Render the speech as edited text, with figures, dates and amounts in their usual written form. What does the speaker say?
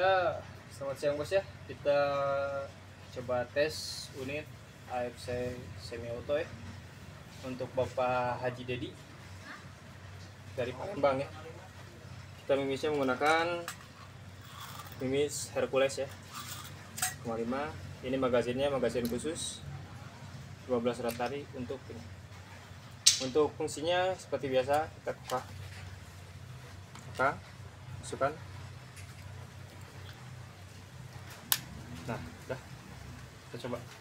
Ya, selamat siang bos ya. Kita coba tes unit AFC semi auto ya untuk Bapak Haji Dedi dari Palembang ya. Kita mimisnya menggunakan mimis Hercules ya 5. Ini magazinnya magazin khusus 12 ratari untuk ini. Untuk fungsinya seperti biasa, kita buka, masukkan. Nah, udah, kita coba.